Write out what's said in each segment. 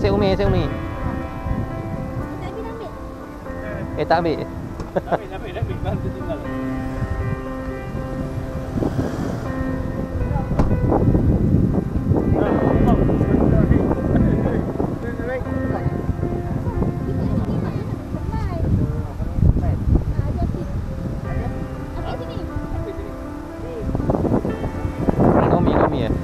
Saya Umi. Tak ambil. Tak ambil. Ambil. Bantu tinggal. Nomi ya.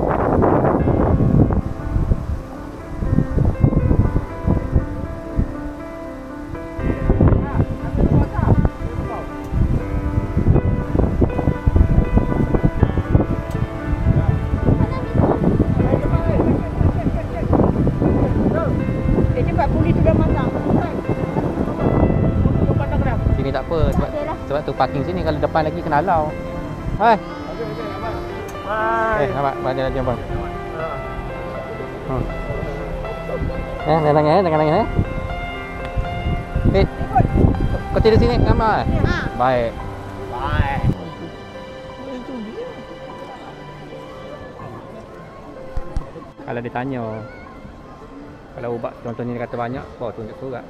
Sini tak apa sebab tu parking sini, kalau depan lagi kena halau. Hai. Nampak banyak lagi bang. Jangan nangis. Kau tidur sini kamar. Baik. Kalau ditanya, kalau ubat contohnya dia kata banyak, kau tunjuk surat.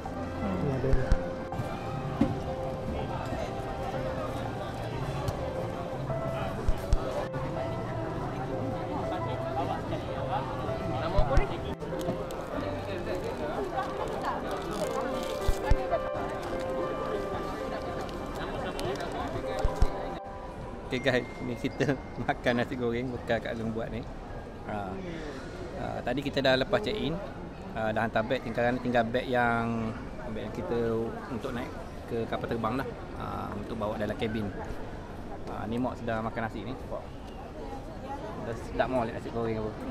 Okay guys, ni kita makan nasi goreng bekal Kak Long buat ni. Tadi kita dah lepas check in, dah hantar beg, tinggal beg yang kita untuk naik ke kapal terbang lah, untuk bawa dalam kabin. Ni Mak sedang makan nasi ni. Dah sedap molek nasi goreng apa.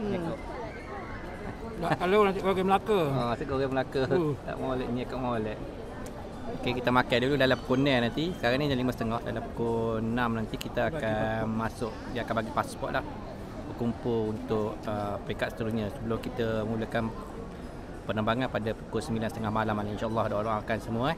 Kalau nasi goreng Melaka. Nasi goreng Melaka. Tak molek, nyekak molek. Okay, kita makan dulu dalam pukul 9 nanti. Sekarang ni jam 5.30. Dalam pukul 6 nanti kita akan masuk. Dia akan bagi pasport dah, berkumpul untuk peringkat seterusnya. Sebelum kita mulakan penerbangan pada pukul 9.30 malam ni. InsyaAllah doakan semua.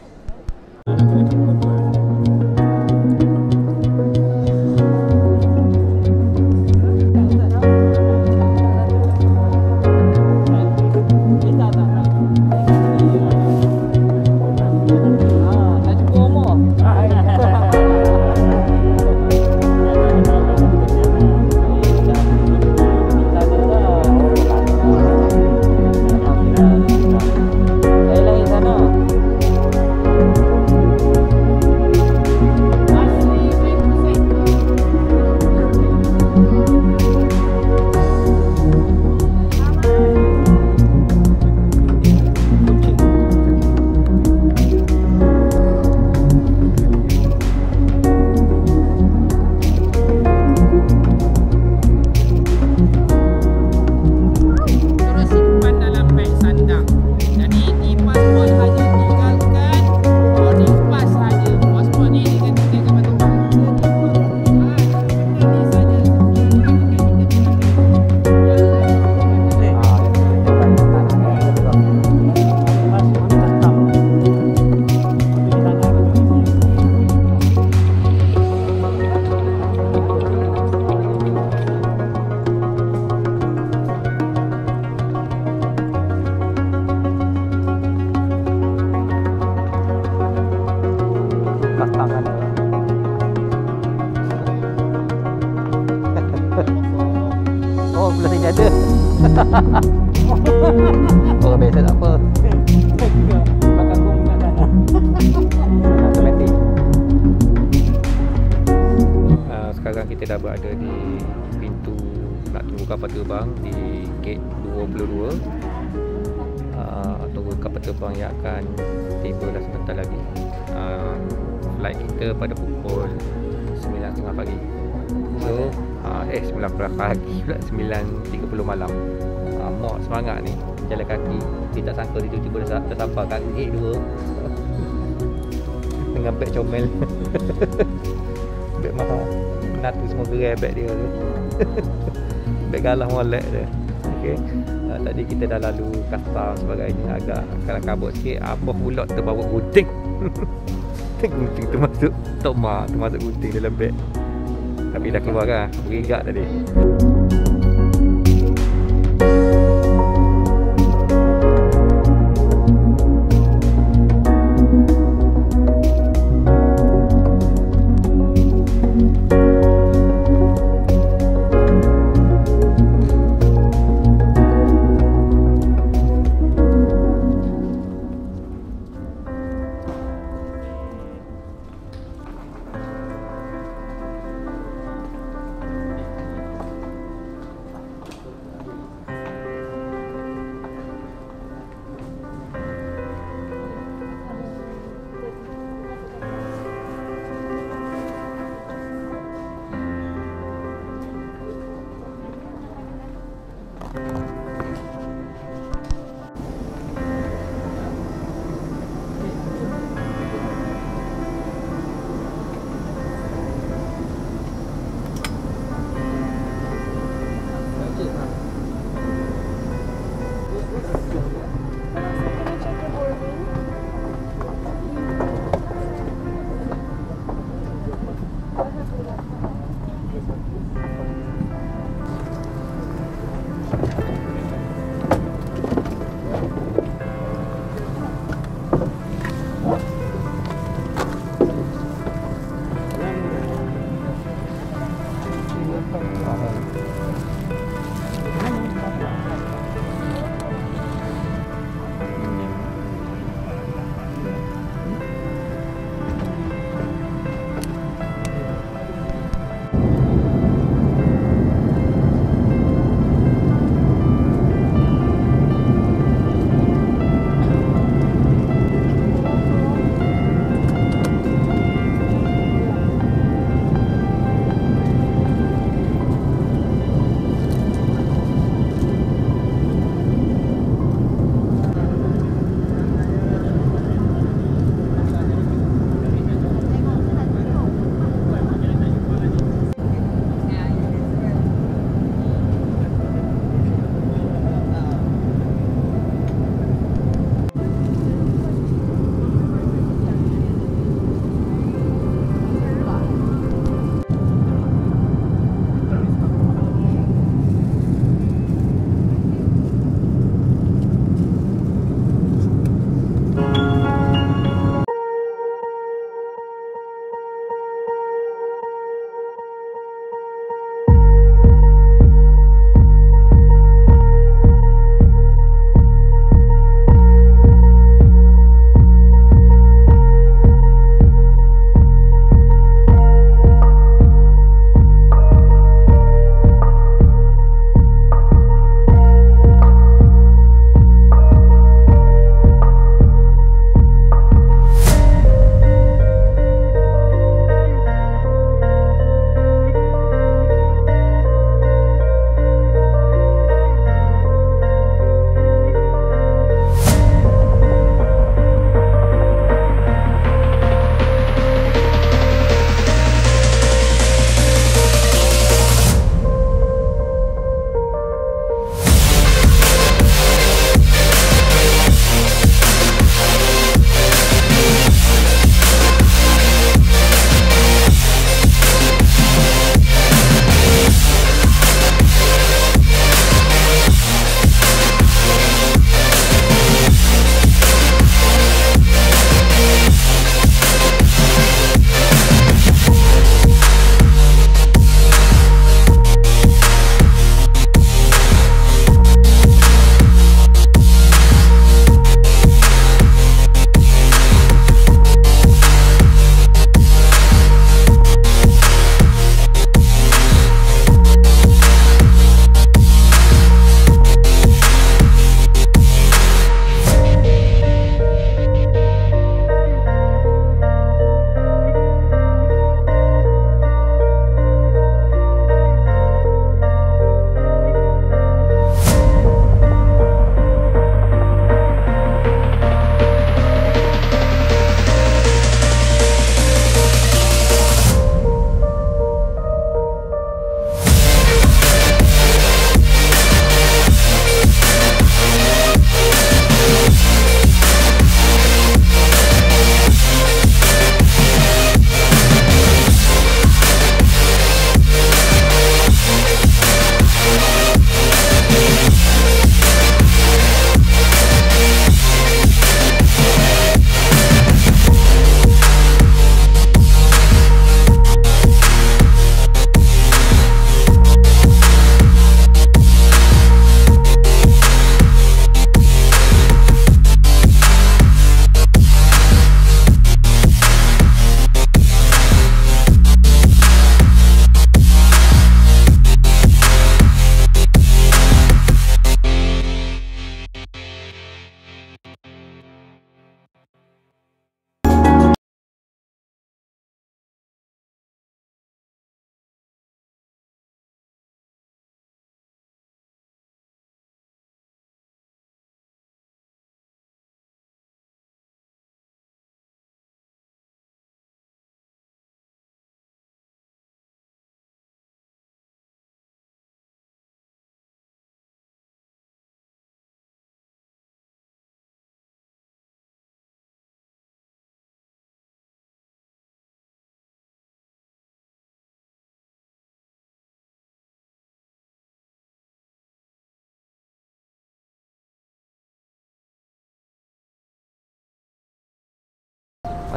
Oh, biasa tak apa. Bakal aku nak sana. Automatik. Sekarang kita dah berada di pintu nak tunggu kapal terbang di gate 22. Tunggu kapal terbang yang akan tiba dah sebentar lagi. Flight kita pada pukul 9.30 pagi. So, 9 pagi pula, 9.30 malam. Mak semangat ni jalan kaki. Dia tak sangka dia tiba-tiba dah sampai kat gate 2 dengan beg comel. Beg mahal. Natu semua gerai beg dia tu. Beg galah molek dia. Okey. Tadi kita dah lalu custom sebagainya, agak kalang kabut sikit. Apa pula terbawa gunting. Gunting termasuk toma, termasuk gunting dalam beg. Tapi dah keluar kan, berigak tadi.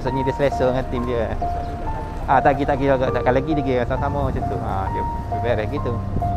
maksudnya dia selesa dengan tim dia. Tak kira agak takkan lagi dia kira sama-sama macam tu. Dia beres gitu.